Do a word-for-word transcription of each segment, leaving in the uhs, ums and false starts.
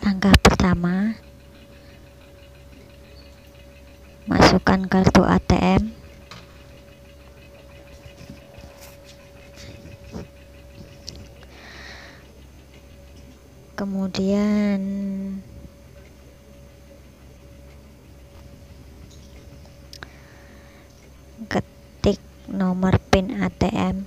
angka pertama, masukkan kartu A T M, kemudian ketik nomor PIN A T M,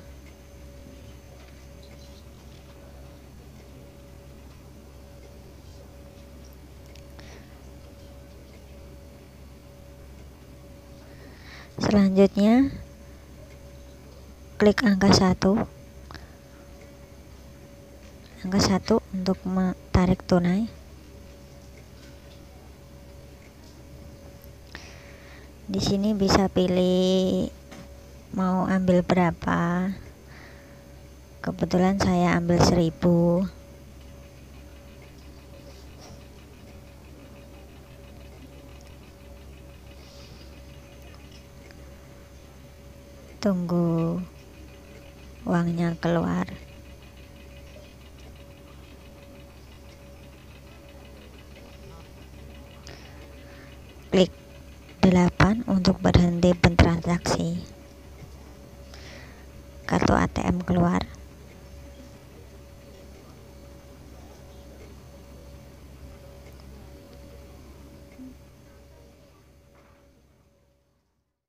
selanjutnya klik angka satu angka satu untuk tarik tunai. Di sini bisa pilih mau ambil berapa. Kebetulan saya ambil seribu. Tunggu uangnya keluar. Klik delapan untuk berhenti bertransaksi. Kartu A T M keluar.